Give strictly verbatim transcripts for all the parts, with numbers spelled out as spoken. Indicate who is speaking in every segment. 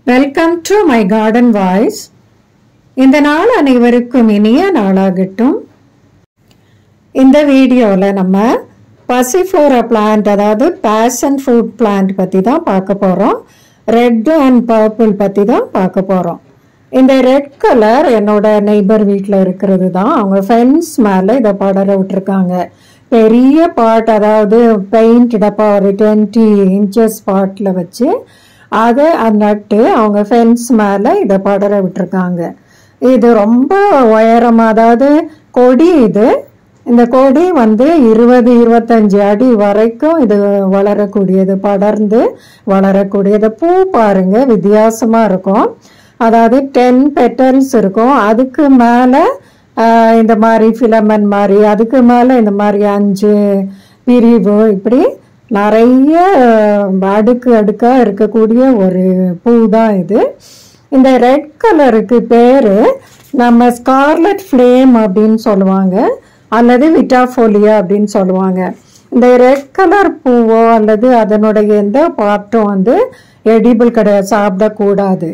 Speaker 1: Welcome to my garden voice. இந்த நாள் அனைவருக்கும் இனிய நாளாகட்டும். இந்த வீடியோவில் நம்ம passiflora பிளான்ட், அதாவது பேஷன் ஃப்ரூட் பிளான்ட் பற்றி தான் பார்க்க போகிறோம். ரெட் அண்ட் பர்பிள் பற்றி தான் பார்க்க போகிறோம். இந்த ரெட் கலர் என்னோட நெய்பர் வீட்டில் இருக்கிறது தான். அவங்க ஃபென்ஸ் மேலே இதை படர விட்டுருக்காங்க. பெரிய பாட், அதாவது பெயிண்ட் டப்பா ஒரு டுவெண்ட்டி இன்ச்சஸ் பாட்டில் வச்சு அதை நட்டு அவங்க ஃபென்ஸ் மேலே இதை படர விட்டுருக்காங்க. இது ரொம்ப உயரமாக, அதாவது கொடி இது. இந்த கொடி வந்து இருபது இருபத்தஞ்சி அடி வரைக்கும் இது வளரக்கூடியது, படர்ந்து வளரக்கூடியது. பூ பாருங்க வித்தியாசமாக இருக்கும். அதாவது டென் பெட்டல்ஸ் இருக்கும். அதுக்கு மேலே இந்த மாதிரி ஃபிலமெண்ட் மாதிரி, அதுக்கு மேலே இந்த மாதிரி அஞ்சு பிரிவு, இப்படி நிறைய அடுக்கு அடுக்காக இருக்கக்கூடிய ஒரு பூ தான் இது. இந்த ரெட் கலருக்கு பேர் நம்ம ஸ்கார்லெட் ஃப்ளேம் அப்படின்னு சொல்லுவாங்க, அல்லது விட்டாஃபோலியா அப்படின்னு சொல்லுவாங்க. இந்த ரெட் கலர் பூவோ அல்லது அதனுடைய எந்த பார்ட்டும் வந்து எடிபிள் கிடையாது, சாப்பிடக்கூடாது.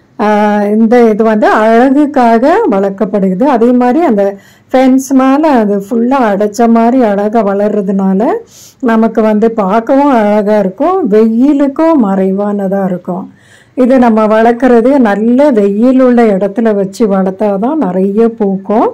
Speaker 1: இந்த இது வந்து அழகுக்காக வளர்க்கப்படுகிறது. அதே மாதிரி அந்த ஃபென்ஸ் மேலே அது ஃபுல்லாக அடைச்ச மாதிரி அழகாக வளர்றதுனால நமக்கு வந்து பார்க்கவும் அழகாக இருக்கும், வெயிலுக்கும் மறைவானதாக இருக்கும். இது நம்ம வளர்க்குறது நல்ல வெயில் உள்ள இடத்துல வச்சு வளர்த்தா தான் நிறைய பூக்கும்.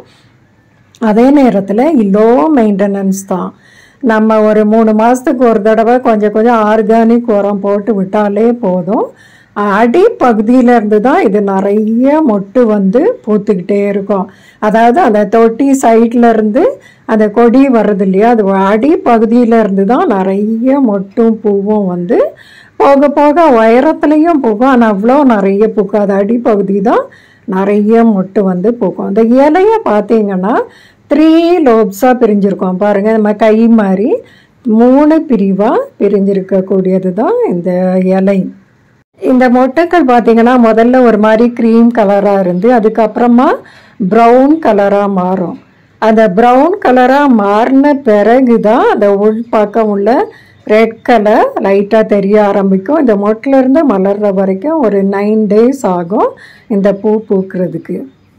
Speaker 1: அதே நேரத்தில் லோ மெயின்டெனன்ஸ் தான். நம்ம ஒரு மூணு மாதத்துக்கு ஒரு தடவை கொஞ்சம் கொஞ்சம் ஆர்கானிக் உரம் போட்டு விட்டாலே போதும். அடி பகுதியிலேருந்து தான் இது நிறைய மொட்டு வந்து பூத்துக்கிட்டே இருக்கும். அதாவது அந்த தொட்டி சைட்லேருந்து அந்த கொடி வர்றது இல்லையா, அது அடி பகுதியிலேருந்து தான் நிறைய மொட்டும் பூவும் வந்து போக போக உயரத்துலேயும் பூக்கும். ஆனால் அவ்வளோ நிறைய பூக்கும். அது அடிப்பகுதி தான் நிறைய மொட்டு வந்து பூக்கும். அந்த இலையை பார்த்தீங்கன்னா த்ரீ லோப்ஸாக பிரிஞ்சிருக்கோம் பாருங்கள். நம்ம கை மாதிரி மூணு பிரிவாக பிரிஞ்சிருக்கக்கூடியது தான் இந்த இலை. இந்த மொட்டுக்கள் பார்த்தீங்கன்னா முதல்ல ஒரு மாதிரி க்ரீம் கலராக இருந்து அதுக்கப்புறமா ப்ரௌன் கலராக மாறும். அந்த ப்ரௌன் கலராக மாறின பிறகு தான் அந்த உள் பக்கம் உள்ள ரெட் கலர் லைட்டாக தெரிய ஆரம்பிக்கும். இந்த மொட்டிலேருந்து மலர்ற வரைக்கும் ஒரு நைன் டேஸ் ஆகும் இந்த பூ பூக்கிறதுக்கு.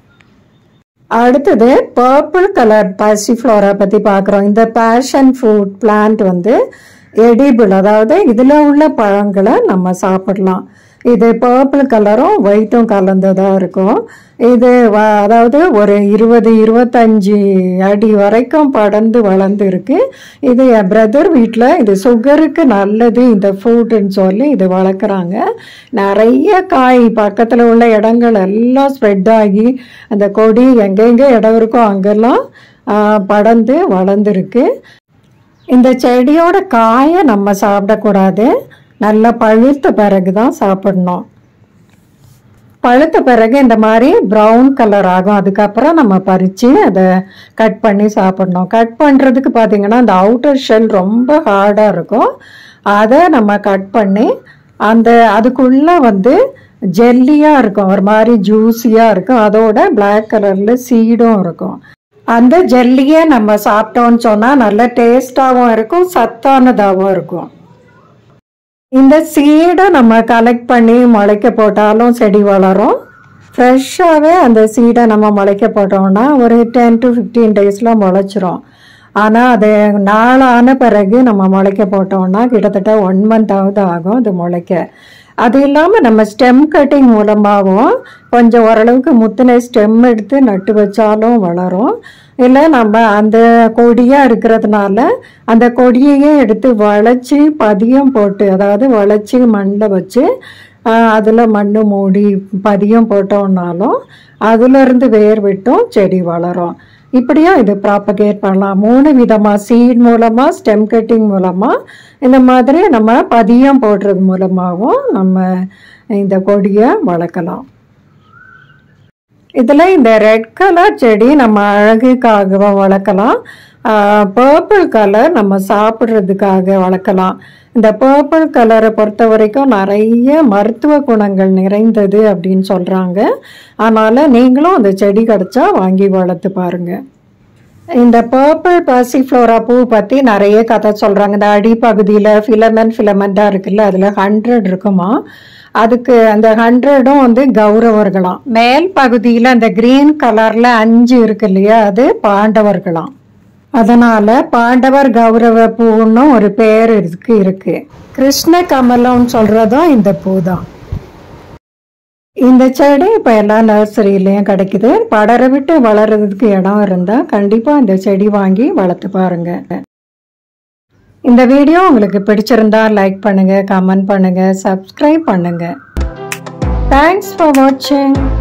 Speaker 1: அடுத்தது பர்பிள் கலர் passiflora பற்றி பார்க்குறோம். இந்த பேஷன் ஃப்ரூட் பிளான்ட் வந்து எடிபிள், அதாவது இதில் உள்ள பழங்களை நம்ம சாப்பிடலாம். இது பர்பிள் கலரும் ஒயிட்டும் கலந்ததாக இருக்கும். இது அதாவது ஒரு இருபது இருபத்தஞ்சி அடி வரைக்கும் படர்ந்து வளர்ந்து இருக்கு. இது என் பிரதர் வீட்டில் இது சுகருக்கு நல்லது இந்த ஃப்ரூட்டுன்னு சொல்லி இது வளர்க்குறாங்க. நிறைய காய் பக்கத்தில் உள்ள இடங்கள் எல்லாம் ஸ்ப்ரெட் ஆகி அந்த கொடி எங்கெங்கே இடம் இருக்கோ அங்கெல்லாம் படர்ந்து வளர்ந்துருக்கு. இந்த செடியோட காயை நம்ம சாப்பிடக்கூடாது, நல்லா பழுத்த பிறகு தான் சாப்பிடணும். பழுத்த பிறகு இந்த மாதிரி ப்ரௌன் கலர் ஆகும். அதுக்கப்புறம் நம்ம பறித்து அதை கட் பண்ணி சாப்பிடணும். கட் பண்ணுறதுக்கு பார்த்திங்கன்னா அந்த அவுட்டர் ஷெல் ரொம்ப ஹார்டாக இருக்கும். அதை நம்ம கட் பண்ணி அந்த அதுக்குள்ளே வந்து ஜெல்லியாக இருக்கும், ஒரு மாதிரி ஜூஸியாக இருக்கும். அதோட பிளாக் கலரில் சீடும் இருக்கும். அந்த ஜெல்லியை நம்ம சாப்பிட்டோன்னு சொன்னால் நல்ல டேஸ்டாகவும் இருக்கும், சத்தானதாகவும் இருக்கும். இந்த சீடை நம்ம கலெக்ட் பண்ணி முளைக்க போட்டாலும் செடி வளரும். ஃப்ரெஷ்ஷாகவே அந்த சீடை நம்ம முளைக்க போட்டோம்னா ஒரு டென் டு ஃபிஃப்டீன் டேஸில் முளைச்சிரும். ஆனால் அது நாளான பிறகு நம்ம முளைக்க போட்டோம்னா கிட்டத்தட்ட ஒன் மந்தாவது ஆகும் அது முளைக்க. அது இல்லாமல் நம்ம ஸ்டெம் கட்டிங் மூலமாகவும் கொஞ்சம் ஓரளவுக்கு முத்தின ஸ்டெம் எடுத்து நட்டு வச்சாலும் வளரும். இல்லை நம்ம அந்த கொடியாக இருக்கிறதுனால அந்த கொடியையே எடுத்து வளைச்சி பதியம் போட்டு, அதாவது வளைச்சி மண்ணில் வச்சு அதில் மண் மூடி பதியம் போட்டோம்னாலும் அதுலேருந்து வேர் விட்டும் செடி வளரும். இப்படியும் இது ப்ராப்பகேட் பண்ணலாம். மூணு விதமாக, சீட் மூலமாக, ஸ்டெம் கட்டிங் மூலமாக, இந்த மாதிரி நம்ம பதியம் போடுறது மூலமாகவும் நம்ம இந்த கொடியை வளர்க்கலாம். இதில் இந்த ரெட் கலர் செடி நம்ம அழகுக்காக வளர்க்கலாம். பர்பிள் கலர் நம்ம சாப்பிட்றதுக்காக வளர்க்கலாம். இந்த பர்பிள் கலரை பொறுத்த வரைக்கும் நிறைய மருத்துவ குணங்கள் நிறைந்தது அப்படின்னு சொல்கிறாங்க. அதனால் நீங்களும் அந்த செடி கிடச்சா வாங்கி வளர்த்து பாருங்கள். இந்த பர்பிள் passiflora பூ பற்றி நிறைய கதை சொல்கிறாங்க. இந்த அடிப்பகுதியில் ஃபிலமெண்ட் ஃபிலமெண்ட்டாக இருக்குல்ல, அதில் ஹண்ட்ரட் இருக்குமா. அதுக்கு அந்த ஹண்ட்ரடும் வந்து கௌரவர்களாம். மேல் பகுதியில் அந்த கிரீன் கலர்ல அஞ்சு இருக்கு இல்லையா, அது பாண்டவர்களாம். அதனால பாண்டவர் கௌரவ பூன்னு ஒரு பேர் இதுக்கு இருக்கு. கிருஷ்ண கமலம் சொல்றதும் இந்த பூ தான். இந்த செடி இப்ப எல்லா நர்சரியிலயும் கிடைக்குது. படர விட்டு வளர்றதுக்கு இடம் இருந்தா கண்டிப்பா இந்த செடி வாங்கி வளர்த்து பாருங்க. இந்த வீடியோ உங்களுக்கு பிடிச்சிருந்தா லைக் பண்ணுங்க, கமெண்ட் பண்ணுங்க, சப்ஸ்கிரைப் பண்ணுங்க. தேங்க்ஸ் ஃபார் வாட்சிங்.